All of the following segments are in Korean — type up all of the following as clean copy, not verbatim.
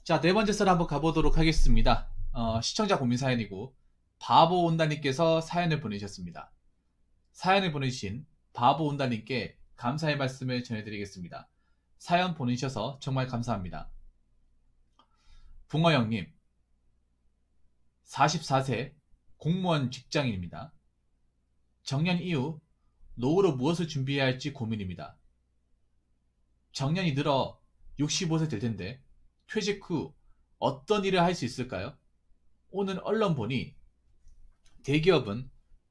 자, 네 번째 썰 한번 가보도록 하겠습니다. 시청자 고민 사연이고, 바보 온다님께서 사연을 보내주셨습니다. 사연을 보내주신 바보 온다님께 감사의 말씀을 전해드리겠습니다. 사연 보내주셔서 정말 감사합니다. 붕어 형님, 44세 공무원 직장인입니다. 정년 이후 노후로 무엇을 준비해야 할지 고민입니다. 정년이 늘어 65세 될 텐데 퇴직 후 어떤 일을 할 수 있을까요? 오늘 언론 보니 대기업은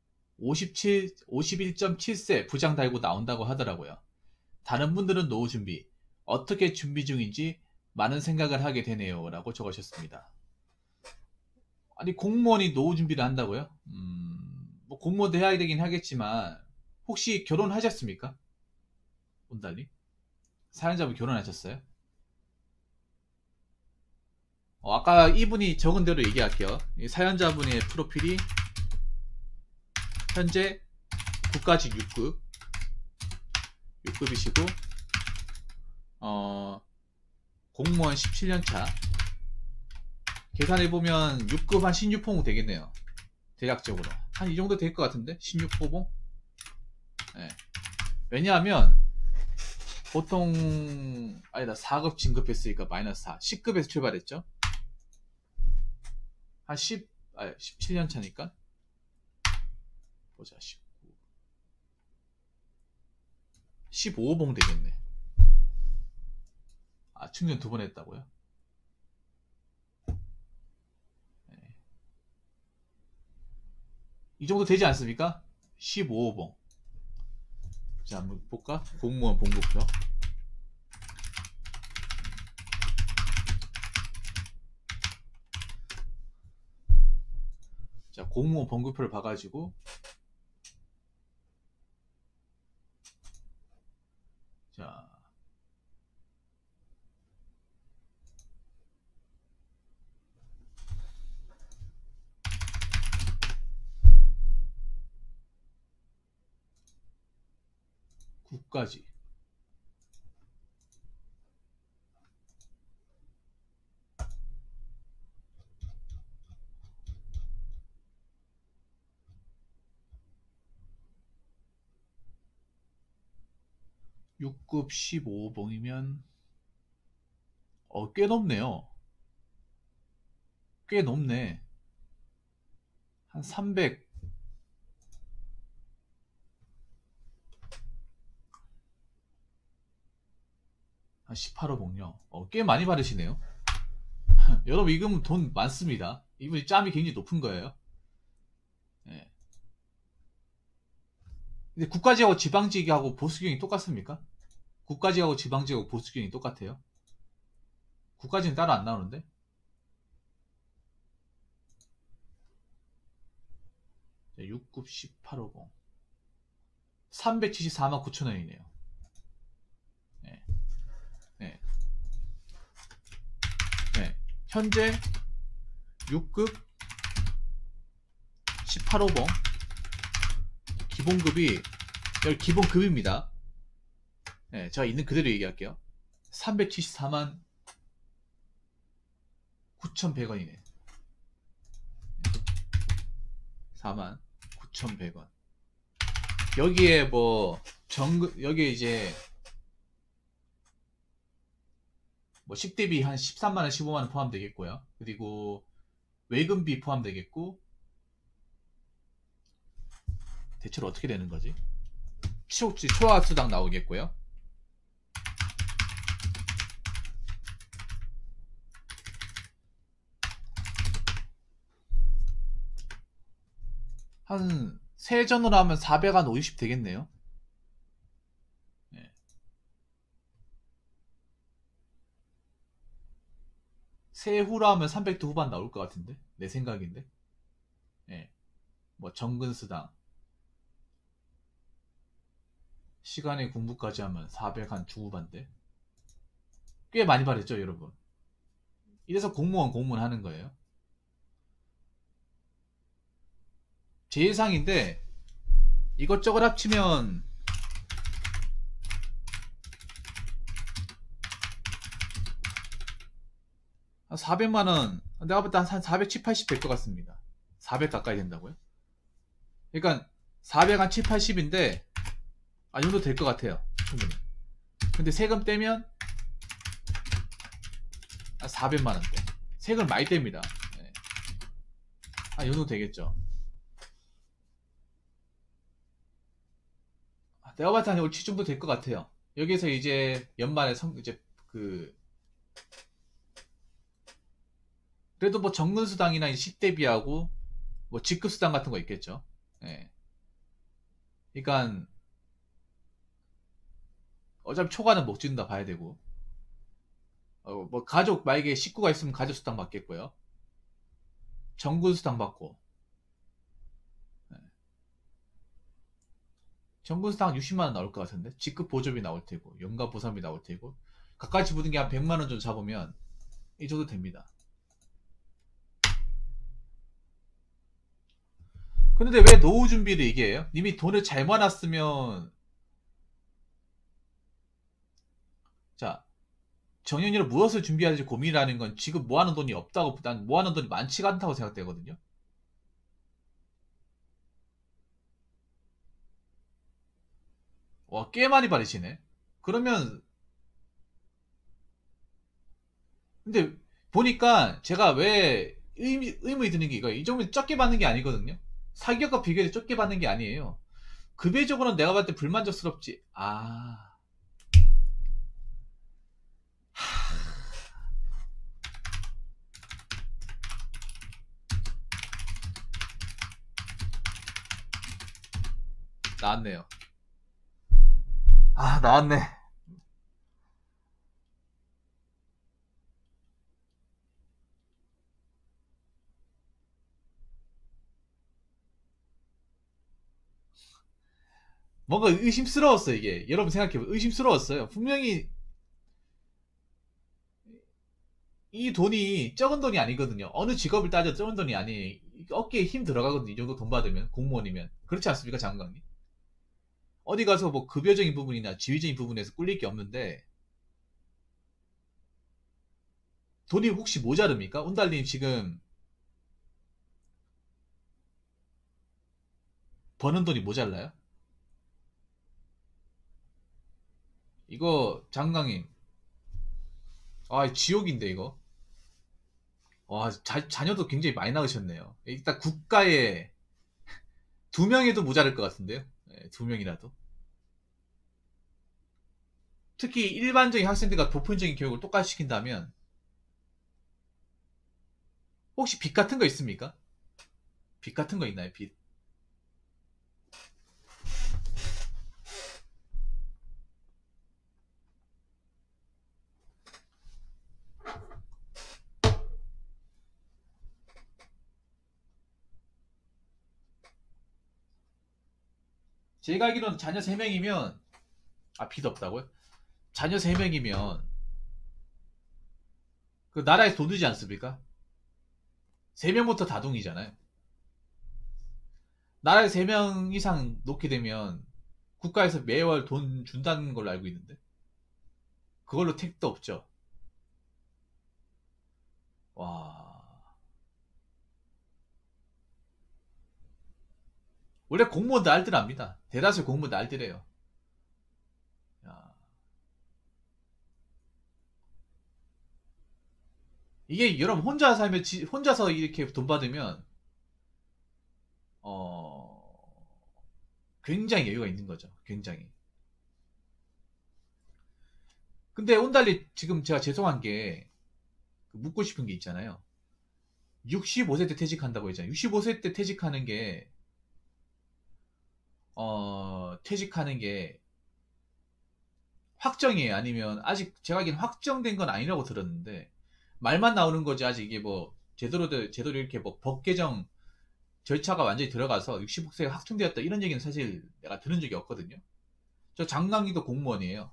51.7세 부장 달고 나온다고 하더라고요. 다른 분들은 노후 준비, 어떻게 준비 중인지 많은 생각을 하게 되네요. 라고 적으셨습니다. 아니, 공무원이 노후 준비를 한다고요? 뭐 공무원도 해야 되긴 하겠지만, 혹시 결혼하셨습니까? 온달님? 사연자분 결혼하셨어요? 아까 이분이 적은 대로 얘기할게요. 이 사연자분의 프로필이 현재 국가직 6급이시고 공무원 17년차. 계산해보면 6급 한 16호봉 되겠네요. 대략적으로 한 이 정도 될 것 같은데, 16호봉. 네. 왜냐하면 보통 아니다, 4급 진급했으니까 마이너스 4, 10급에서 출발했죠. 한 17년 차니까 보자, 15호봉 되겠네. 충전 2번 했다고요? 네. 이 정도 되지 않습니까? 15호봉. 자, 한번 볼까? 공무원 봉급표. 자, 공무원 봉급표를 봐가지고 자, 국가직 6급 15봉이면 꽤 높네요. 꽤 높네. 한 300, 한 18호봉요. 꽤 많이 받으시네요. 여러분, 이금 돈 많습니다. 이분이 짬이 굉장히 높은 거예요. 네. 근데 국가직하고 지방직하고 보수경이 똑같습니까? 국가직하고 지방직하고 보수경이 똑같아요? 국가직은 따로 안 나오는데? 6급 18호봉 374만 9천원이네요. 네. 네. 네. 현재 6급 18호봉 기본급이, 여기 기본급입니다. 네, 제가 있는 그대로 얘기할게요. 374만 9,100원이네. 4만 9,100원. 여기에 뭐 여기에 이제 뭐 식대비 한 13만원 15만원 포함되겠고요. 그리고 외근비 포함되겠고, 대체로 어떻게 되는 거지? 초과수당 나오겠고요. 한 세전으로 하면 450 되겠네요. 네. 세후로 하면 300도 후반 나올 것 같은데, 내 생각인데. 네. 뭐 정근수당, 시간에 공부까지 하면 400 한 중후반대. 꽤 많이 받았죠, 여러분. 이래서 공무원 하는 거예요. 제 예상인데 이것저것 합치면 한 400만원, 내가 볼 때 한 470, 80 될 것 같습니다. 400 가까이 된다고요? 그러니까 400 한 7, 80인데 이 정도 될 것 같아요. 충분히. 근데 세금 떼면 400만원대. 세금 많이 뗍니다. 네. 이 정도 되겠죠. 내가 봤을 때 한 올치 정도 될 것 같아요. 여기서 이제 연말에 이제 그래도 뭐 정근수당이나 10대비하고 뭐 직급수당 같은 거 있겠죠. 예. 그러니까 어차피 초과는 못 지른다 봐야 되고, 뭐 가족 만약에 식구가 있으면 가족수당 받겠고요. 정근수당 받고, 예. 정근수당 60만원 나올 것 같은데, 직급 보조비 나올 테고, 연가 보상비 나올 테고, 각가지 붙은 게 한 100만원 정도 잡으면 이 정도 됩니다. 근데 왜 노후 준비를 얘기해요? 이미 돈을 잘 모아놨으면, 자, 정년으로 무엇을 준비해야 될지 고민이라는 건 지금 모아놓은 돈이 없다고, 난 모아놓은 돈이 많지가 않다고 생각되거든요. 와, 꽤 많이 받으시네. 그러면, 근데 보니까 제가 왜 의문이 드는 게 이거예요. 이 정도면 적게 받는 게 아니거든요. 사기업과 비교해서 적게 받는 게 아니에요. 급여적으로는 내가 봤을 때 불만족스럽지. 나왔네요. 나왔네. 뭔가 의심스러웠어, 이게. 여러분 생각해보면 의심스러웠어요. 분명히 이 돈이 적은 돈이 아니거든요. 어느 직업을 따져 적은 돈이 아니에요. 어깨에 힘 들어가거든요. 이 정도 돈 받으면. 공무원이면. 그렇지 않습니까, 장관님? 어디 가서 뭐 급여적인 부분이나 지위적인 부분에서 꿀릴 게 없는데, 돈이 혹시 모자릅니까? 온달님 지금 버는 돈이 모자라요? 이거, 장관님. 지옥인데, 이거. 와, 자녀도 굉장히 많이 낳으셨네요. 일단 국가에 2명에도 모자랄 것 같은데요? 2명이라도. 특히 일반적인 학생들과 보편적인 교육을 똑같이 시킨다면, 혹시 빚 같은 거 있습니까? 빚 같은 거 있나요? 빚. 제가 알기로는 자녀 3명이면, 빚 없다고요? 자녀 3명이면, 그 나라에서 돈 주지 않습니까? 3명부터 다둥이잖아요. 나라에 3명 이상 놓게 되면, 국가에서 매월 돈 준다는 걸로 알고 있는데, 그걸로 택도 없죠. 와. 원래 공무원도 알뜰합니다. 대다수 공무원도 알뜰해요. 야. 이게 여러분 혼자 살면 혼자서 이렇게 돈 받으면 어 굉장히 여유가 있는 거죠. 굉장히. 근데 온달리 지금 제가 죄송한 게 묻고 싶은 게 있잖아요. 65세 때 퇴직한다고 했잖아요. 65세 때 퇴직하는 게 퇴직하는 게 확정이에요? 아니면 아직 제가 알기엔 확정된 건 아니라고 들었는데 말만 나오는 거지 아직 이게 뭐 제대로 이렇게 뭐 법 개정 절차가 완전히 들어가서 65세가 확정되었다 이런 얘기는 사실 내가 들은 적이 없거든요. 저 장남기도 공무원이에요.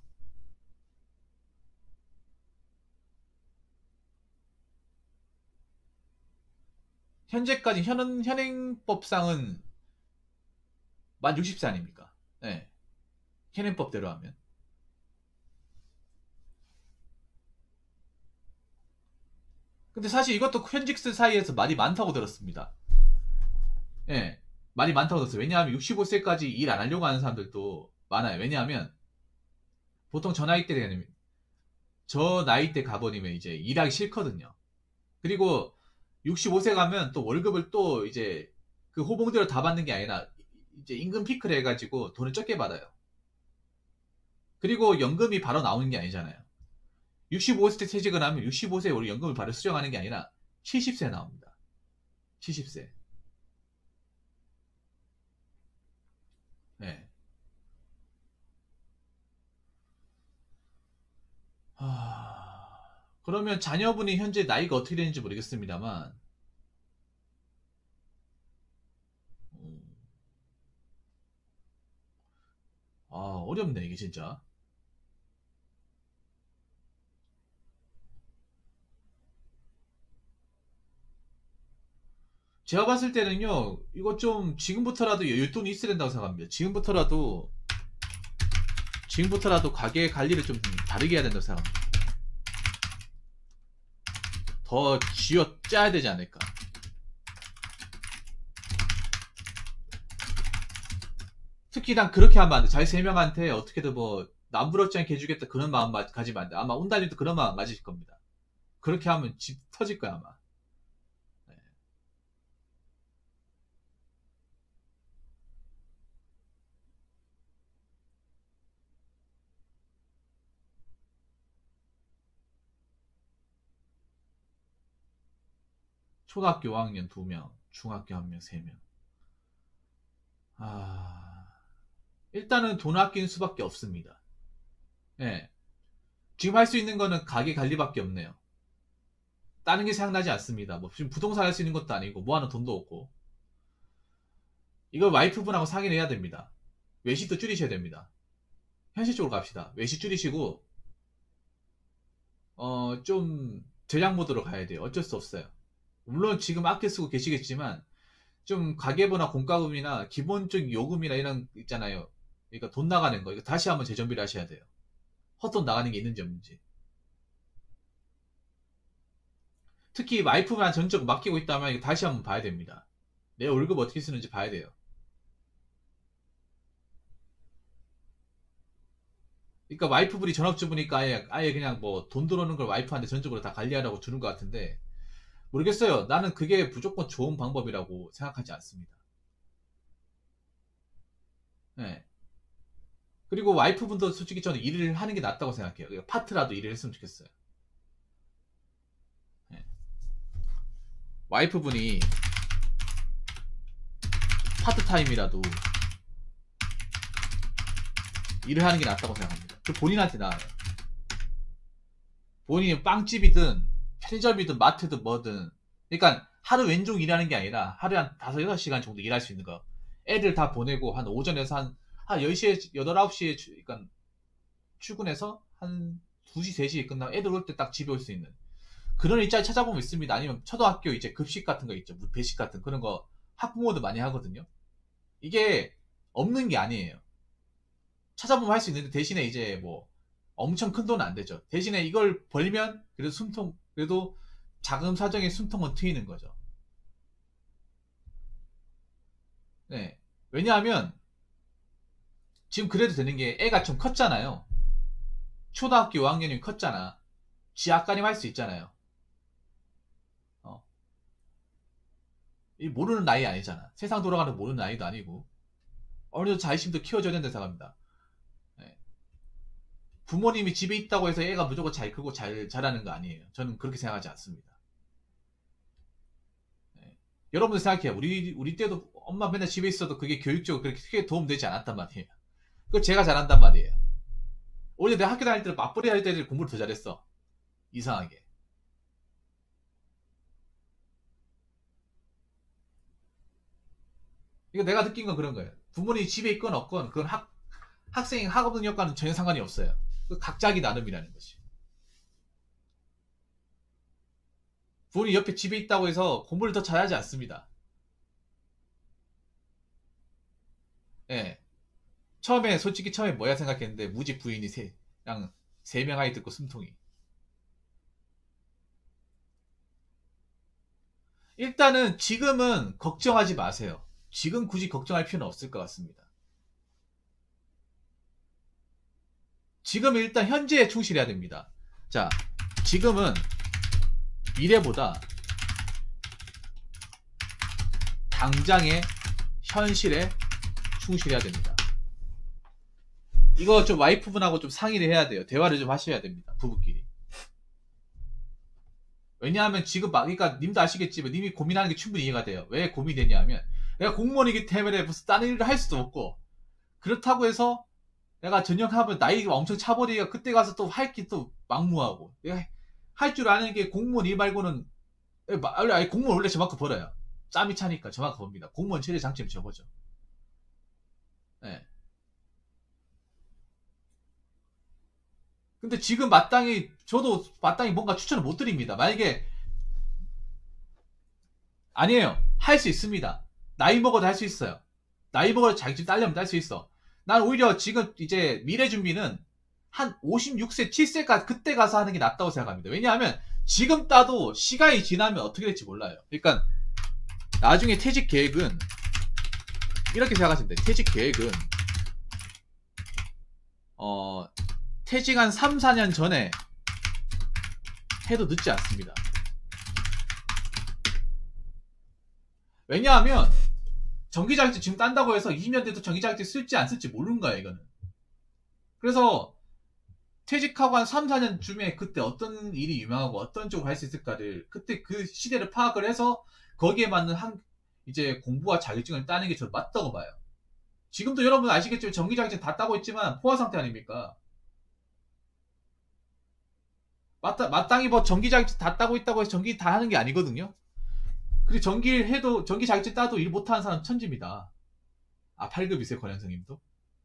현재까지 현행법상은 만 60세 아닙니까? 네. 현행법대로 하면. 근데 사실 이것도 현직들 사이에서 말이 많다고 들었습니다. 예. 말이 많다고 들었어요. 왜냐하면 65세까지 일 안 하려고 하는 사람들도 많아요. 왜냐하면 보통 저 나이 때 가버리면 이제 일하기 싫거든요. 그리고 65세 가면 또 월급을 또 이제 그 호봉대로 다 받는 게 아니라 이제 임금 피크를 해가지고 돈을 적게 받아요. 그리고 연금이 바로 나오는 게 아니잖아요. 65세 때 퇴직을 하면 65세에 우리 연금을 바로 수령하는 게 아니라 70세 나옵니다. 70세. 네. 그러면 자녀분이 현재 나이가 어떻게 되는지 모르겠습니다만, 음, 어렵네, 이게 진짜. 제가 봤을 때는요, 이거 좀 지금부터라도 여윳돈이 있어야 된다고 생각합니다. 지금부터라도 가게 관리를 좀 다르게 해야 된다고 생각합니다. 더 쥐어 짜야 되지 않을까. 특히 난 그렇게 하면 안 돼. 자기 세 명한테 어떻게든 뭐 남부럽지 않게 해주겠다 그런 마음 가지면 안 돼. 아마 온달님도 그런 마음 가지실 겁니다. 그렇게 하면 집 터질 거야 아마. 네. 초등학교 5학년 2명, 중학교 1명, 3명. 아, 일단은 돈 아끼는 수밖에 없습니다. 예. 지금 할 수 있는 거는 가게 관리밖에 없네요. 다른 게 생각나지 않습니다. 뭐 지금 부동산 할 수 있는 것도 아니고 뭐 하는 돈도 없고. 이걸 와이프분하고 상의를 해야 됩니다. 외식도 줄이셔야 됩니다. 현실적으로 갑시다. 외식 줄이시고 좀 전략 모드로 가야 돼요. 어쩔 수 없어요. 물론 지금 아껴 쓰고 계시겠지만 좀 가계부나 공과금이나 기본적 요금이나 이런 거 있잖아요. 그러니까 돈 나가는 거 이거 다시 한번 재정비를 하셔야 돼요. 헛돈 나가는 게 있는지 없는지. 특히 와이프만 전적 맡기고 있다면 이거 다시 한번 봐야 됩니다. 내 월급 어떻게 쓰는지 봐야 돼요. 그러니까 와이프분이 전업주부니까 아예 그냥 뭐 돈 들어오는 걸 와이프한테 전적으로 다 관리하라고 주는 것 같은데 모르겠어요. 나는 그게 무조건 좋은 방법이라고 생각하지 않습니다. 네. 그리고 와이프분도 솔직히 저는 일을 하는 게 낫다고 생각해요. 그러니까 파트라도 일을 했으면 좋겠어요. 네. 와이프분이 파트타임이라도 일을 하는 게 낫다고 생각합니다. 그 본인한테 나아요. 본인이 빵집이든 편의점이든 마트든 뭐든 그러니까 하루 왼종 일하는 게 아니라 하루에 한 5, 6시간 정도 일할 수 있는 거. 애들 다 보내고 한 오전에서 한 10시에 8, 9시에 그러니까 출근해서 한 2시, 3시에 끝나고 애들 올 때 딱 집에 올 수 있는 그런 일자리 찾아보면 있습니다. 아니면 초등학교 이제 급식 같은 거 있죠. 배식 같은 그런 거 학부모도 많이 하거든요. 이게 없는 게 아니에요. 찾아보면 할 수 있는데 대신에 이제 뭐 엄청 큰 돈은 안 되죠. 대신에 이걸 벌면 그래도 자금 사정의 숨통은 트이는 거죠. 네. 왜냐하면 지금 그래도 되는 게 애가 좀 컸잖아요. 초등학교 5학년이면 컸잖아. 지 아까님 할 수 있잖아요. 어. 이 모르는 나이 아니잖아. 세상 돌아가는 모르는 나이도 아니고 어느 정도 자존심도 키워줘야 된다 생각합니다. 네. 부모님이 집에 있다고 해서 애가 무조건 잘 크고 잘 자라는 거 아니에요. 저는 그렇게 생각하지 않습니다. 네. 여러분들 생각해요. 우리 때도 엄마 맨날 집에 있어도 그게 교육적으로 그렇게 크게 도움되지 않았단 말이에요. 그거 제가 잘한단 말이에요. 오히려 내가 학교 다닐 때 맞벌이 할 때들 공부를 더 잘했어. 이상하게. 이거 내가 느낀 건 그런 거예요. 부모님이 집에 있건 없건 그건 학생 학업 능력과는 전혀 상관이 없어요. 그 각자기 나름이라는 것이. 부모님 옆에 집에 있다고 해서 공부를 더 잘하지 않습니다. 예. 솔직히 처음에 뭐야 생각했는데 무직 부인이 그냥 3명 아이 듣고 숨통이. 일단은 지금은 걱정하지 마세요. 지금 굳이 걱정할 필요는 없을 것 같습니다. 지금 일단 현재에 충실해야 됩니다. 자, 지금은 미래보다 당장의 현실에 충실해야 됩니다. 이거 좀 와이프분하고 좀 상의를 해야 돼요. 대화를 좀 하셔야 됩니다. 부부끼리. 왜냐하면 지금 막, 그러니까 님도 아시겠지만 님이 고민하는 게 충분히 이해가 돼요. 왜 고민되냐 하면 내가 공무원이기 때문에 무슨 다른 일을 할 수도 없고 그렇다고 해서 내가 전역하면 나이가 엄청 차버리가 그때 가서 또 할 게 또 막무하고 내가 할 줄 아는 게 공무원 일 말고는 아니 공무원 원래 저만큼 벌어요. 짬이 차니까 저만큼 법니다. 공무원 최대 장점이 저거죠. 네. 근데 지금 마땅히 저도 마땅히 뭔가 추천을 못 드립니다. 만약에 아니에요. 할 수 있습니다. 나이 먹어도 할 수 있어요. 나이 먹어도 자격증 따려면 딸 수 있어. 난 오히려 지금 이제 미래 준비는 한 56세, 7세까지 그때 가서 하는 게 낫다고 생각합니다. 왜냐하면 지금 따도 시간이 지나면 어떻게 될지 몰라요. 그러니까 나중에 퇴직 계획은 이렇게 생각하시면 돼요. 퇴직 계획은 퇴직 한 3, 4년 전에 해도 늦지 않습니다. 왜냐하면 정기자격증 지금 딴다고 해서 20년 돼도 정기자격증 쓸지 안 쓸지 모르는 거야 이거는. 그래서 퇴직하고 한 3, 4년쯤에 그때 어떤 일이 유명하고 어떤 쪽으로 할 수 있을까를 그때 그 시대를 파악을 해서 거기에 맞는 이제 공부와 자격증을 따는 게 저는 맞다고 봐요. 지금도 여러분 아시겠지만 정기자격증 다 따고 있지만 포화 상태 아닙니까? 마땅히 뭐 정기자격증 다 따고 있다고 해서 정기 다 하는 게 아니거든요. 그리고 정기 자격증 따도 일 못하는 사람 천지입니다. 아, 8급이세요, 권현성님도?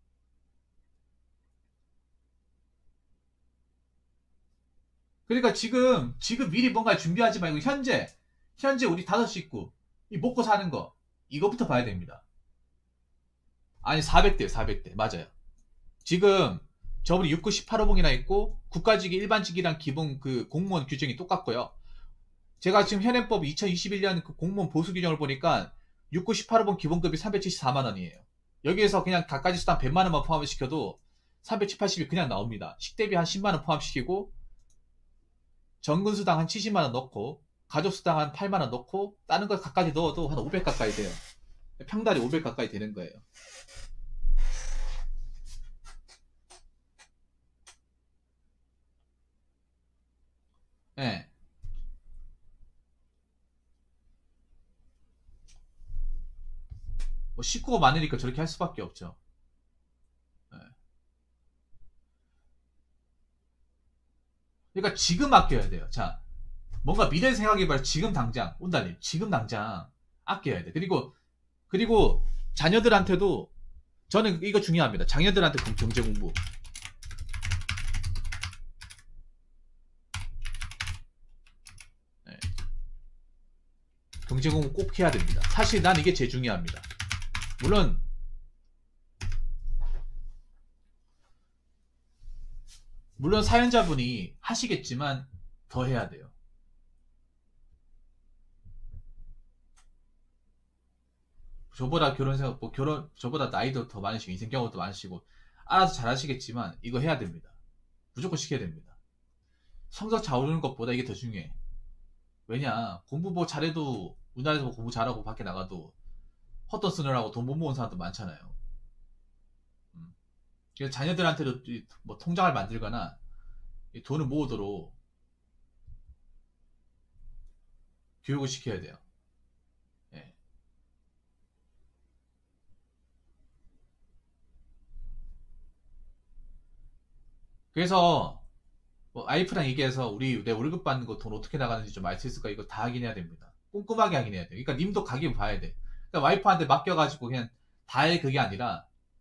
그러니까 지금 미리 뭔가 준비하지 말고 현재 우리 다섯 식구 이 먹고 사는 거 이거부터 봐야 됩니다. 아니 400대요, 400대 맞아요. 지금 저번에 6급 18호봉이나 있고 국가직이 일반직이랑 기본 그 공무원 규정이 똑같고요. 제가 지금 현행법 2021년 그 공무원 보수 규정을 보니까 6급 18호봉 기본급이 374만 원이에요. 여기에서 그냥 각가지 수당 100만 원만 포함을 시켜도 370, 80이 그냥 나옵니다. 식대비 한 10만 원 포함시키고 전근수당 한 70만 원 넣고 가족수당 한 8만 원 넣고 다른 거 각가지 넣어도 한 500 가까이 돼요. 평달이 500 가까이 되는 거예요. 예. 뭐 식구가 많으니까 저렇게 할 수밖에 없죠. 예. 그러니까 지금 아껴야 돼요. 자, 뭔가 미래 생각해봐요. 지금 당장 온달님 지금 당장 아껴야 돼. 그리고 자녀들한테도 저는 이거 중요합니다. 자녀들한테 경제 공부. 예. 경제 공부 꼭 해야 됩니다. 사실 난 이게 제일 중요합니다. 물론 사연자분이 하시겠지만 더 해야 돼요. 저보다 저보다 나이도 더 많으시고 인생 경험도 많으시고 알아서 잘 하시겠지만 이거 해야 됩니다. 무조건 시켜야 됩니다. 성적 잘 오르는 것보다 이게 더 중요해. 왜냐, 공부 뭐 잘해도 우리나라에서 뭐 공부 잘하고 밖에 나가도 헛돈 쓰느라고 돈 못 모은 사람도 많잖아요. 음. 그래서 자녀들한테도 뭐 통장을 만들거나 돈을 모으도록 교육을 시켜야 돼요. 예. 그래서 뭐 와이프랑 얘기해서 내 월급 받는 거 돈 어떻게 나가는지 좀 알 수 있을까 이거 다 확인해야 됩니다. 꼼꼼하게 확인해야 돼요. 그러니까 님도 가게 봐야 돼. 그러니까 와이프한테 맡겨가지고 그냥 다 해 그게 아니라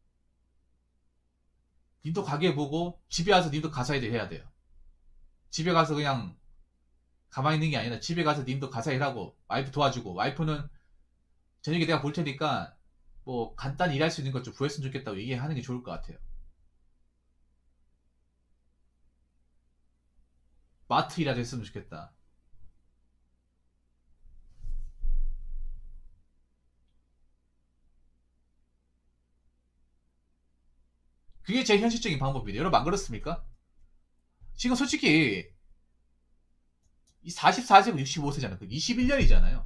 님도 가게 보고 집에 와서 님도 가사 일을 해야 돼요. 집에 가서 그냥 가만히 있는 게 아니라 집에 가서 님도 가사 일하고 와이프 도와주고 와이프는 저녁에 내가 볼 테니까 뭐 간단히 일할 수 있는 것 좀 구했으면 좋겠다고 얘기하는 게 좋을 것 같아요. 마트 일이라도 했으면 좋겠다. 그게 제일 현실적인 방법이에요. 여러분 안 그렇습니까? 지금 솔직히 이 44세고 65세잖아요. 그 21년이잖아요.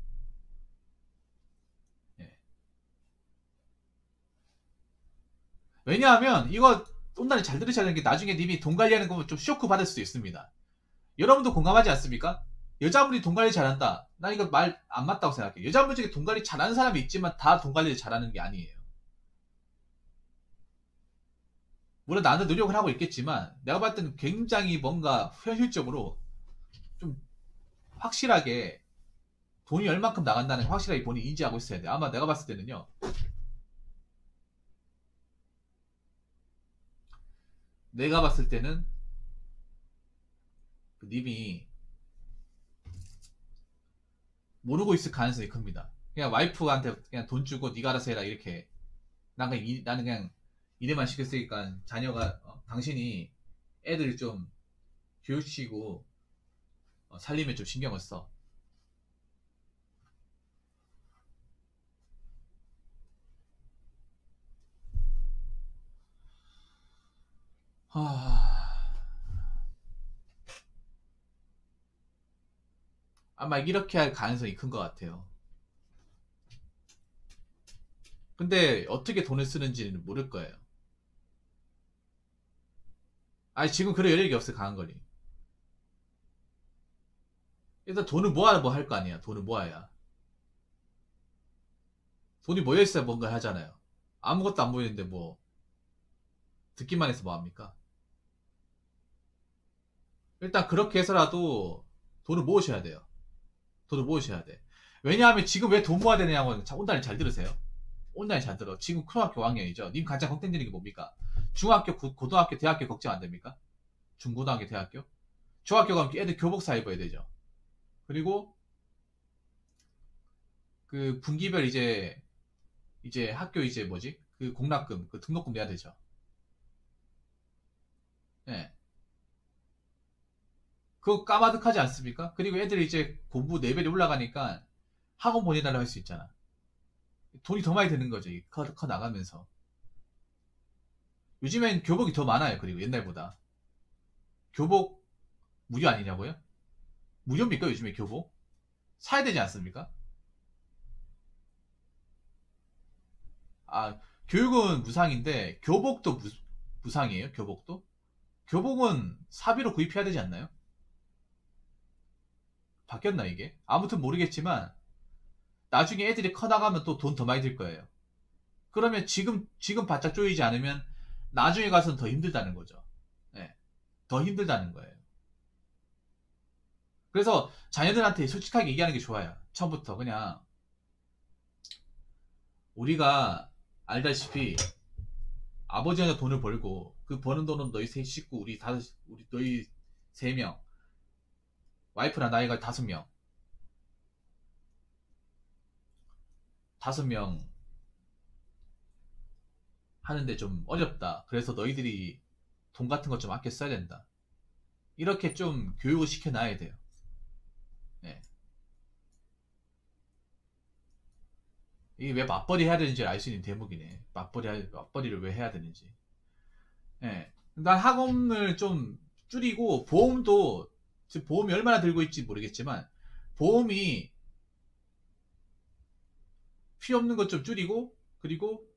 왜냐하면 이거 온단이 잘 들으셔야 되는 게 나중에 님이 돈 관리하는 거 좀 쇼크 받을 수도 있습니다. 여러분도 공감하지 않습니까? 여자분이 돈 관리 잘한다. 나 이거 말 안 맞다고 생각해. 여자분 중에 돈 관리 잘하는 사람이 있지만 다 돈 관리를 잘하는 게 아니에요. 물론 나는 노력을 하고 있겠지만 내가 봤을 때는 굉장히 뭔가 현실적으로 좀 확실하게 돈이 얼만큼 나간다는 걸 확실하게 본인이 인지하고 있어야 돼. 아마 내가 봤을 때는요. 내가 봤을 때는 그 님이 모르고 있을 가능성이 큽니다. 그냥 와이프한테 그냥 돈 주고 네가 알아서 해라 이렇게 나는 그냥 일에만 시켰으니까 자녀가 당신이 애들 좀 교육시키고 살림에 좀 신경을 써. 하... 아마 이렇게 할 가능성이 큰 것 같아요. 근데 어떻게 돈을 쓰는지는 모를 거예요. 아니 지금 그럴 여력이 없어 강한 거니. 일단 돈을 모아 뭐 할 거 아니야. 돈을 모아야. 돈이 모여 있어야 뭔가 하잖아요. 아무것도 안 모이는데 뭐 듣기만 해서 뭐 합니까? 일단 그렇게 해서라도 돈을 모으셔야 돼요. 돈을 모으셔야 돼. 왜냐하면 지금 왜 돈 모아야 되냐고 온라인 잘 들으세요. 온라인 잘 들어. 지금 초등학교 5학년이죠. 님 가장 걱정되는 게 뭡니까? 중학교, 고등학교, 대학교 걱정 안 됩니까? 중고등학교, 대학교? 중학교 가면 애들 교복 사 입어야 되죠. 그리고 그 분기별 이제 학교 이제 뭐지? 그 공납금, 그 등록금 내야 되죠. 예. 그거 까마득하지 않습니까? 그리고 애들이 이제 공부 레벨이 올라가니까 학원 보내달라고 할 수 있잖아. 돈이 더 많이 드는 거죠. 커 나가면서. 요즘엔 교복이 더 많아요. 그리고 옛날보다. 교복 무료 아니냐고요? 무료입니까? 요즘에 교복? 사야 되지 않습니까? 아, 교육은 무상인데 교복도 무상이에요? 교복도? 교복은 사비로 구입해야 되지 않나요? 바뀌었나 이게? 아무튼 모르겠지만 나중에 애들이 커나가면 또 돈 더 많이 들 거예요. 그러면 지금 바짝 조이지 않으면 나중에 가서는 더 힘들다는 거죠. 네, 더 힘들다는 거예요. 그래서 자녀들한테 솔직하게 얘기하는 게 좋아요. 처음부터 그냥 우리가 알다시피 아버지가 돈을 벌고 그 버는 돈은 너희 세 식구 우리 너희 3명 와이프랑 나이가 5명 5명 하는데 좀 어렵다. 그래서 너희들이 돈 같은 거 좀 아껴 써야 된다. 이렇게 좀 교육을 시켜놔야 돼요. 네. 이게 왜 맞벌이 해야 되는지 알 수 있는 대목이네. 맞벌이를 왜 해야 되는지. 예. 난 학원을 좀 줄이고 보험도 지금 보험이 얼마나 들고 있지 모르겠지만 보험이 필요 없는 것 좀 줄이고 그리고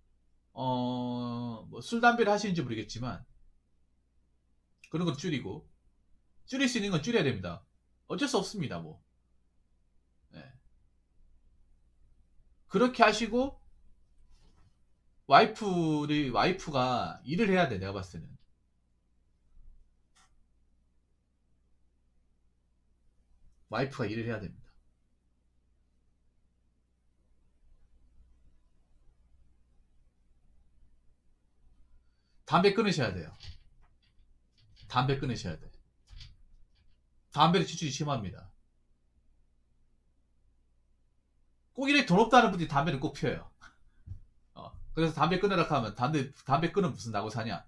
뭐술 담배를 하시는지 모르겠지만 그런 것 줄이고 줄일 수 있는 건 줄여야 됩니다. 어쩔 수 없습니다. 뭐 예. 그렇게 하시고 와이프가 일을 해야 돼. 내가 봤을 때는 와이프가 일을 해야 됩니다. 담배 끊으셔야 돼요. 담배 끊으셔야 돼. 담배를 지출이 심합니다. 꼭 이렇게 돈 없다는 분들이 담배를 꼭 피워요. 그래서 담배 끊으라 하면 담배 끊으면 무슨 나고 사냐?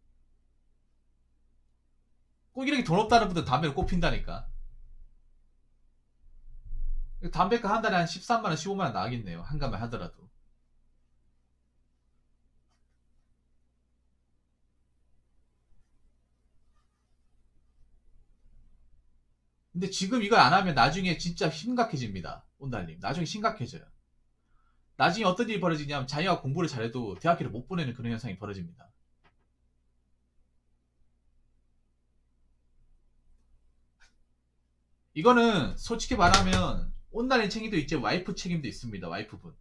꼭 이렇게 돈 없다는 분들 담배를 꼭 핀다니까. 담배가 한 달에 한 13만원, 15만원 나가겠네요. 한가만 하더라도. 근데 지금 이걸 안 하면 나중에 진짜 심각해집니다. 온달님. 나중에 심각해져요. 나중에 어떤 일이 벌어지냐면 자기가 공부를 잘해도 대학교를 못 보내는 그런 현상이 벌어집니다. 이거는 솔직히 말하면 온달인 책임도 있지 와이프 책임도 있습니다. 와이프분.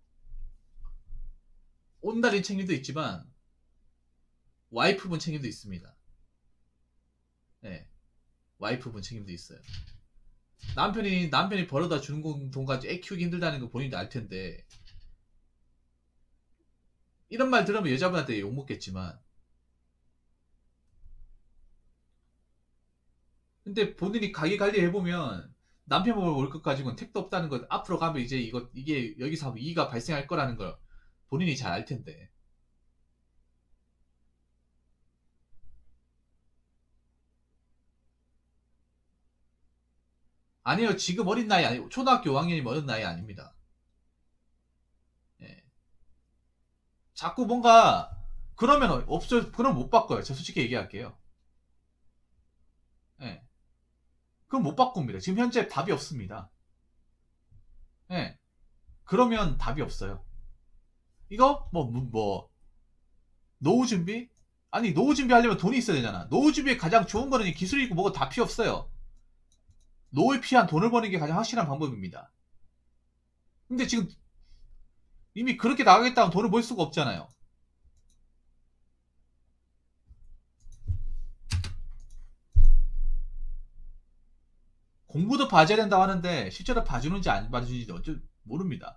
온달인 책임도 있지만 와이프분 책임도 있습니다. 네. 와이프분 책임도 있어요. 남편이 벌어다 주는 돈 가지고 애 키우기 힘들다는 거 본인도 알 텐데 이런 말 들으면 여자분한테 욕먹겠지만 근데 본인이 가게 관리해보면 남편 먹을 월급 가지고는 택도 없다는 것 앞으로 가면 이제 이게 여기서 하면 이의가 발생할 거라는 걸 본인이 잘 알 텐데 아니요 지금 어린 나이 아니고 초등학교 5학년이면 어린 나이 아닙니다. 예. 자꾸 뭔가 그러면 없어 그럼 못 바꿔요. 저 솔직히 얘기할게요. 예. 그럼 못 바꿉니다. 지금 현재 답이 없습니다. 예. 그러면 답이 없어요. 이거 노후 준비? 아니 노후 준비 하려면 돈이 있어야 되잖아. 노후 준비에 가장 좋은 거는 기술이고 뭐가 다 필요 없어요. 노후에 필요한 돈을 버는 게 가장 확실한 방법입니다. 근데 지금 이미 그렇게 나가겠다면 돈을 벌 수가 없잖아요. 공부도 봐줘야 된다고 하는데 실제로 봐주는지 안 봐주는지 어쩔 모릅니다.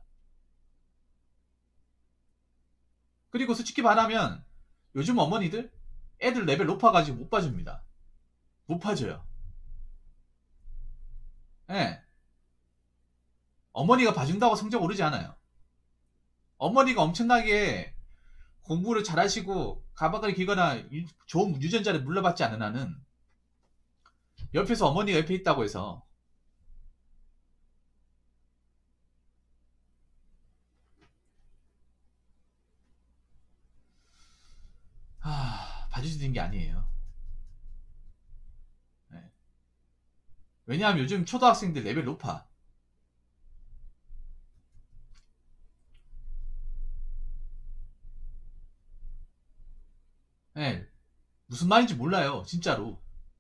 그리고 솔직히 말하면 요즘 어머니들 애들 레벨 높아가지고 못 봐줍니다. 못 봐줘요. 예. 어머니가 봐준다고 성적 오르지 않아요. 어머니가 엄청나게 공부를 잘하시고 가방을 기거나 좋은 유전자를 물려받지 않은 한은 옆에서 어머니가 옆에 있다고 해서 봐주시는 게 아니에요. 네. 왜냐하면 요즘 초등학생들 레벨 높아. 네. 무슨 말인지 몰라요. 진짜로.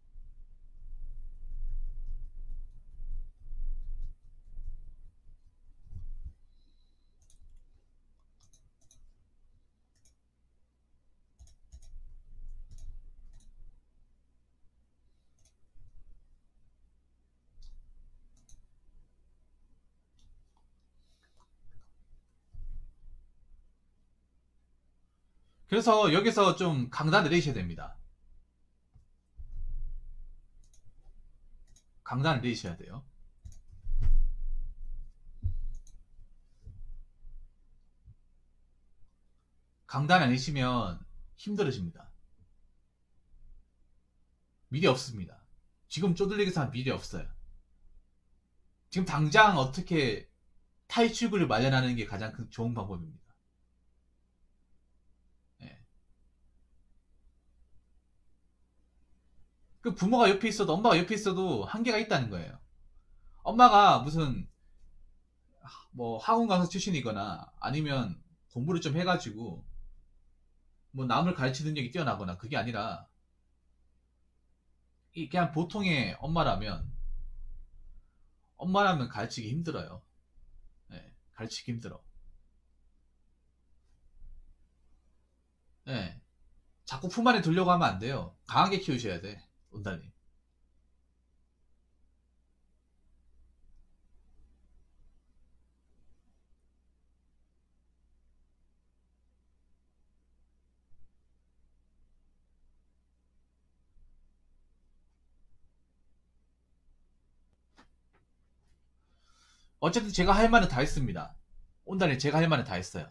그래서 여기서 좀 강단 내리셔야 됩니다. 강단을 내리셔야 돼요. 강단 안 내리시면 힘들어집니다. 미래 없습니다. 지금 쪼들리게 산 미래 없어요. 지금 당장 어떻게 탈출구를 마련하는 게 가장 좋은 방법입니다. 예. 그 부모가 옆에 있어도 엄마가 옆에 있어도 한계가 있다는 거예요. 엄마가 무슨 뭐 학원 강사 출신이거나 아니면 공부를 좀 해가지고 뭐 남을 가르치는 능력이 뛰어나거나 그게 아니라 그냥 보통의 엄마라면 가르치기 힘들어요. 예, 가르치기 힘들어. 예, 자꾸 품 안에 두려고 하면 안 돼요. 강하게 키우셔야 돼, 온달님. 어쨌든 제가 할 말은 다 했습니다. 온달님 제가 할 말은 다 했어요.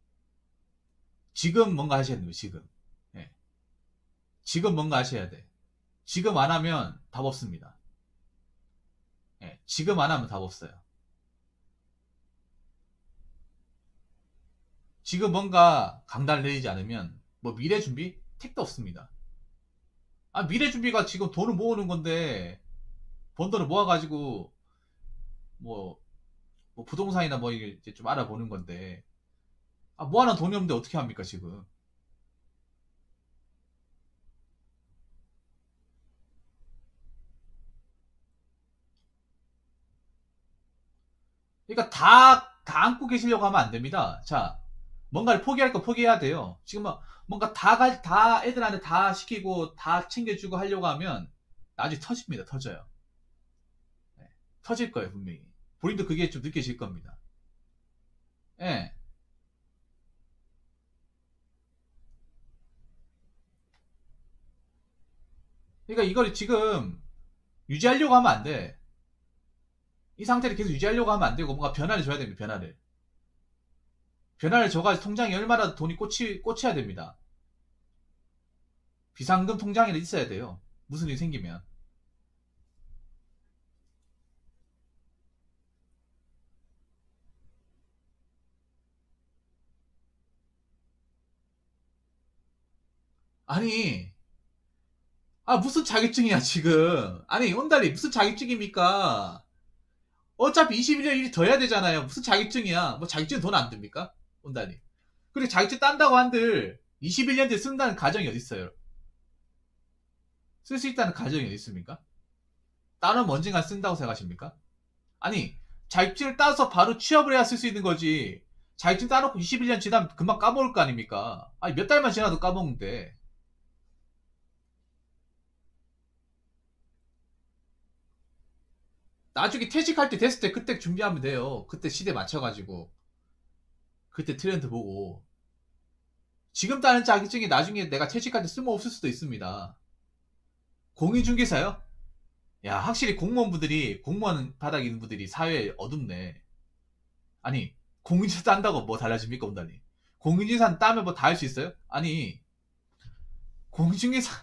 지금 뭔가 하셔야 돼요, 지금. 예, 지금 뭔가 하셔야 돼. 지금 안 하면 답 없습니다. 예, 지금 안 하면 답 없어요. 지금 뭔가 강단을 내리지 않으면 뭐 미래 준비? 택도 없습니다. 아, 미래 준비가 지금 돈을 모으는 건데 번 돈을 모아가지고 뭐, 뭐 부동산이나 뭐 이게 좀 알아보는 건데, 아, 모아놓은 돈이 없는데 어떻게 합니까 지금? 그러니까 다 안고 계시려고 하면 안 됩니다. 자, 뭔가를 포기할 거 포기해야 돼요. 지금 뭐 뭔가 다 애들한테 다 시키고 다 챙겨주고 하려고 하면 나중에 터집니다. 터져요. 네, 터질 거예요, 분명히. 본인도 그게 좀 느껴질 겁니다. 예. 그러니까 이걸 지금 유지하려고 하면 안 돼. 이 상태를 계속 유지하려고 하면 안 되고 뭔가 변화를 줘야 됩니다. 변화를. 변화를 줘가지고 통장에 얼마나 돈이 꽂혀야 됩니다. 비상금 통장에 있어야 돼요. 무슨 일이 생기면. 아니, 아, 무슨 자격증이야, 지금. 아니, 온달리 무슨 자격증입니까? 어차피 21년 일이 더 해야 되잖아요. 무슨 자격증이야. 뭐 자격증 돈 안 듭니까? 온달리. 그리고 자격증 딴다고 한들 21년 뒤에 쓴다는 가정이 어디 있어요? 쓸 수 있다는 가정이 어디 있습니까? 따면 언젠가 쓴다고 생각하십니까? 아니, 자격증을 따서 바로 취업을 해야 쓸 수 있는 거지. 자격증 따놓고 21년 지나면 금방 까먹을 거 아닙니까? 아니, 몇 달만 지나도 까먹는데. 나중에 퇴직할 때 됐을 때 그때 준비하면 돼요. 그때 시대 맞춰가지고. 그때 트렌드 보고. 지금 따는 자격증이 나중에 내가 퇴직할 때 쓸모없을 수도 있습니다. 공인중개사요? 야, 확실히 공무원분들이, 공무원 바닥에 있는 분들이 사회에 어둡네. 아니, 공인중개사 딴다고 뭐 달라집니까, 온달리? 공인중개사 따면 뭐 다 할 수 있어요? 아니, 공인중개사,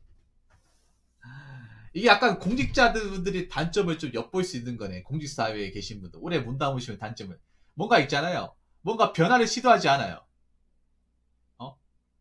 이게 약간 공직자들의 단점을 좀 엿볼 수 있는 거네. 공직사회에 계신 분들. 오래 문 담으시면 단점을. 뭔가 있잖아요. 뭔가 변화를 시도하지 않아요. 어?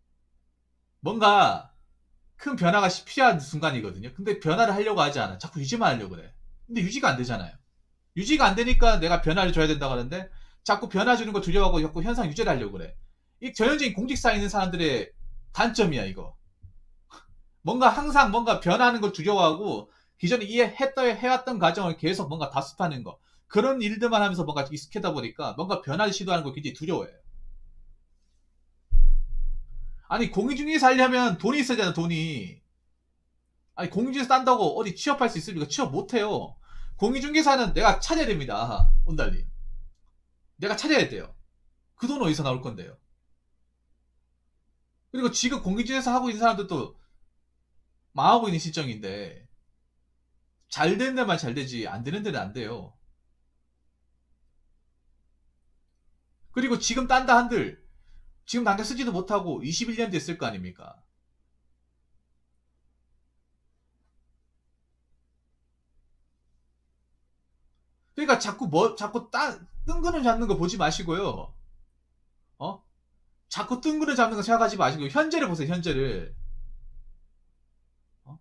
뭔가 큰 변화가 필요한 순간이거든요. 근데 변화를 하려고 하지 않아. 자꾸 유지만 하려고 그래. 근데 유지가 안 되잖아요. 유지가 안 되니까 내가 변화를 줘야 된다고 하는데 자꾸 변화 주는 거 두려워하고 자꾸 현상 유지를 하려고 그래. 이 전형적인 공직사에 있는 사람들의 단점이야, 이거. 뭔가 항상 뭔가 변하는 걸 두려워하고 기존에 해왔던 과정을 계속 뭔가 다습하는 거. 그런 일들만 하면서 뭔가 익숙하다 보니까 뭔가 변화를 시도하는 걸 굉장히 두려워해요. 아니, 공인중개사 하려면 돈이 있어야 되잖아, 돈이. 아니, 공인중개사 딴다고 어디 취업할 수 있습니까? 취업 못해요. 공인중개사는 내가 찾아야 됩니다. 온달리. 내가 찾아야 돼요. 그 돈 어디서 나올 건데요. 그리고 지금 공인중개사 하고 있는 사람들도 망하고 있는 실정인데 잘 되는 데만 잘 되지 안 되는 데는 안 돼요. 그리고 지금 딴다 한들 지금 당장 쓰지도 못하고 21년 됐을 거 아닙니까? 그러니까 자꾸 뜬구름 잡는 거 보지 마시고요. 어? 자꾸 뜬구름 잡는 거 생각하지 마시고 현재를 보세요. 현재를. 어?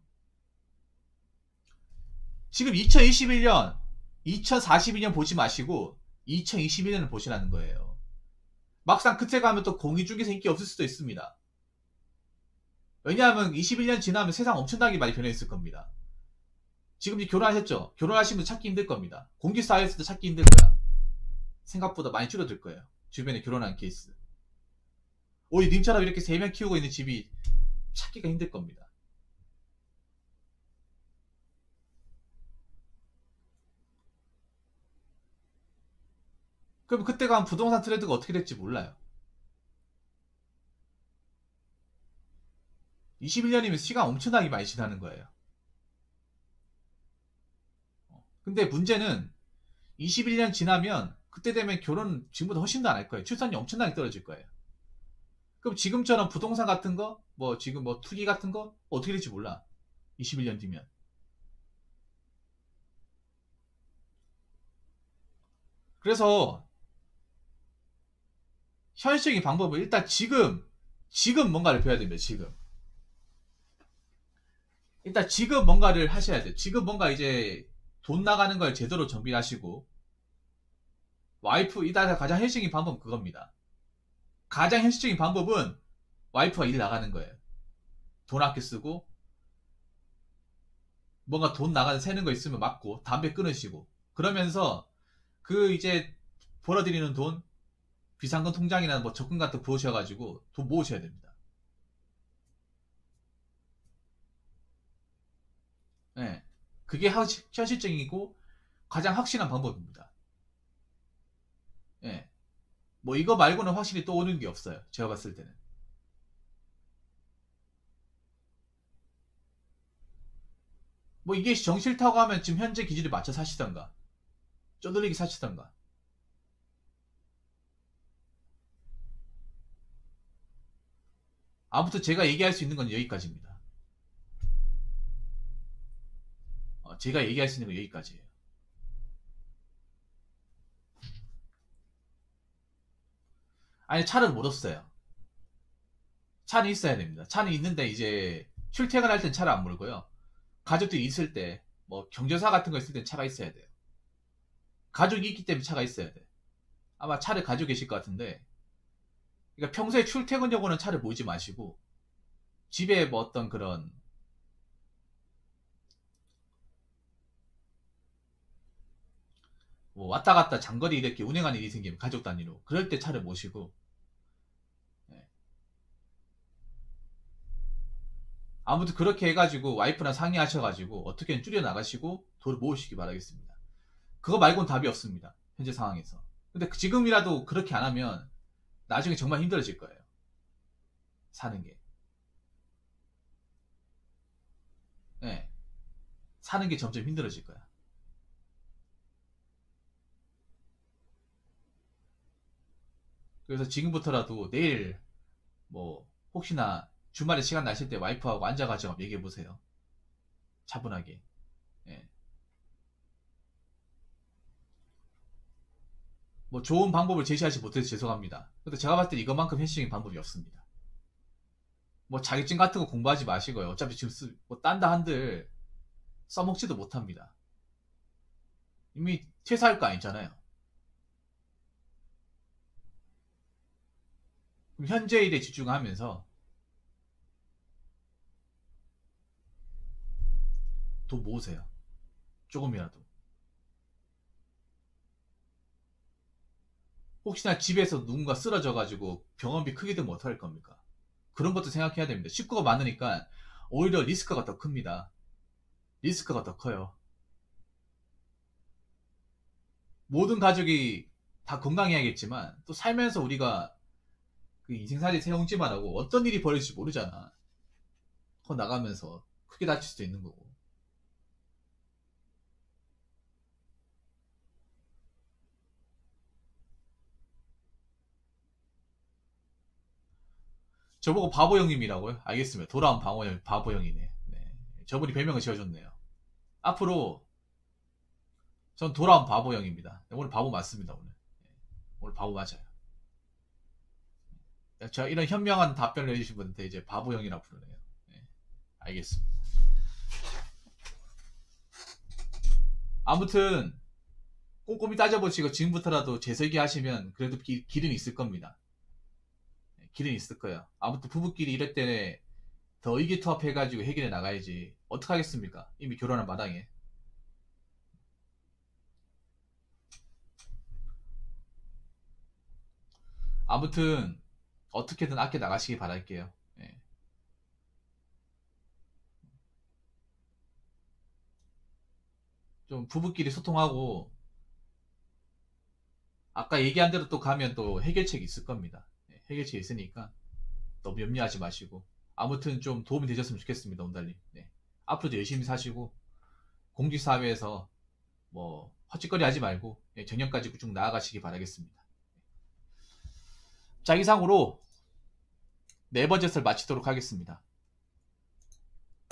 지금 2021년, 2042년 보지 마시고 2021년을 보시라는 거예요. 막상 그때 가면 또 공인중개사 인기 없을 수도 있습니다. 왜냐하면 21년 지나면 세상 엄청나게 많이 변해 있을 겁니다. 지금 이제 결혼하셨죠? 결혼하시면 찾기 힘들 겁니다. 공직사회에서도 찾기 힘들 거야. 생각보다 많이 줄어들 거예요. 주변에 결혼한 케이스. 오히려 님처럼 이렇게 3명 키우고 있는 집이 찾기가 힘들 겁니다. 그럼 그때 가면 부동산 트렌드가 어떻게 될지 몰라요. 21년이면 시간 엄청나게 많이 지나는 거예요. 근데 문제는 21년 지나면 그때 되면 결혼 지금보다 훨씬 더 안 할 거예요. 출산율 엄청나게 떨어질 거예요. 그럼 지금처럼 부동산 같은 거, 뭐 지금 뭐 투기 같은 거 어떻게 될지 몰라. 21년 뒤면. 그래서 현실적인 방법은 일단 지금 뭔가를 배워야 됩니다. 지금. 일단 지금 뭔가를 하셔야 돼요. 지금 뭔가 이제 돈 나가는 걸 제대로 정비하시고, 와이프, 이따가 가장 현실적인 방법은 그겁니다. 가장 현실적인 방법은 와이프가 일 나가는 거예요. 돈 아껴 쓰고, 뭔가 돈 나가는 새는 거 있으면 막고, 담배 끊으시고, 그러면서 그 이제 벌어들이는 돈, 비상금 통장이나 뭐 적금 같은 거 부으셔가지고 돈 모으셔야 됩니다. 예. 그게 현실적이고 가장 확실한 방법입니다. 예. 뭐 이거 말고는 확실히 또 오는 게 없어요. 제가 봤을 때는. 뭐 이게 정 싫다고 하면 지금 현재 기준에 맞춰 사시던가, 쪼들리기 사시던가. 아무튼 제가 얘기할 수 있는 건 여기까지입니다. 제가 얘기할 수 있는 건 여기까지예요. 아니, 차를 못 얻어요. 차는 있어야 됩니다. 차는 있는데 이제 출퇴근할 땐 차를 안 몰고요. 가족들이 있을 때, 뭐 경조사 같은 거 있을 땐 차가 있어야 돼요. 가족이 있기 때문에 차가 있어야 돼. 아마 차를 가지고 계실 것 같은데, 그러니까 평소에 출퇴근용으로는 차를 모이지 마시고, 집에 뭐 어떤 그런 뭐 왔다 갔다 장거리 이렇게 운행하는 일이 생기면 가족 단위로 그럴 때 차를 모시고, 예. 아무튼 그렇게 해가지고 와이프랑 상의하셔가지고 어떻게든 줄여 나가시고 돈을 모으시기 바라겠습니다. 그거 말고는 답이 없습니다. 현재 상황에서. 근데 지금이라도 그렇게 안 하면 나중에 정말 힘들어질 거예요. 사는 게. 예. 사는 게 점점 힘들어질 거야. 그래서 지금부터라도 내일 뭐 혹시나 주말에 시간 나실 때 와이프하고 앉아가지고 얘기해 보세요. 차분하게. 예. 뭐 좋은 방법을 제시하지 못해서 죄송합니다. 근데 제가 봤을 때 이것만큼 현실적인 방법이 없습니다. 뭐 자격증 같은 거 공부하지 마시고요. 어차피 지금 뭐 딴다 한들 써먹지도 못합니다. 이미 퇴사할 거 아니잖아요. 그럼 현재 일에 집중하면서 돈 모으세요. 조금이라도. 혹시나 집에서 누군가 쓰러져가지고 병원비 크게 들면 어떡할 겁니까? 그런 것도 생각해야 됩니다. 식구가 많으니까 오히려 리스크가 더 큽니다. 리스크가 더 커요. 모든 가족이 다 건강해야겠지만 또 살면서 우리가 그 인생살이 세웅지만 하고 어떤 일이 벌어질지 모르잖아. 더 나가면서 크게 다칠 수도 있는 거고. 저보고 바보 형님이라고요? 알겠습니다. 돌아온 바보 형이네. 네. 저분이 별명을 지어줬네요. 앞으로 전 돌아온 바보 형입니다. 오늘 바보 맞습니다. 오늘. 네. 오늘 바보 맞아요. 저 이런 현명한 답변을 해주신 분한테 이제 바보 형이라 부르네요. 네. 알겠습니다. 아무튼 꼼꼼히 따져보시고 지금부터라도 재설계 하시면 그래도 길은 있을 겁니다. 네, 길은 있을 거예요. 아무튼 부부끼리 이럴 때 더 의기투합해가지고 해결해 나가야지. 어떡하겠습니까? 이미 결혼한 마당에. 아무튼 어떻게든 아껴 나가시기 바랄게요. 예. 좀 부부끼리 소통하고 아까 얘기한 대로 또 가면 또 해결책이 있을 겁니다. 예, 해결책이 있으니까 너무 염려하지 마시고 아무튼 좀 도움이 되셨으면 좋겠습니다. 온달님. 네. 앞으로도 열심히 사시고 공직사회에서 뭐 헛짓거리 하지 말고 예, 정년까지 쭉 나아가시기 바라겠습니다. 자, 이상으로 네 번째 설 마치도록 하겠습니다.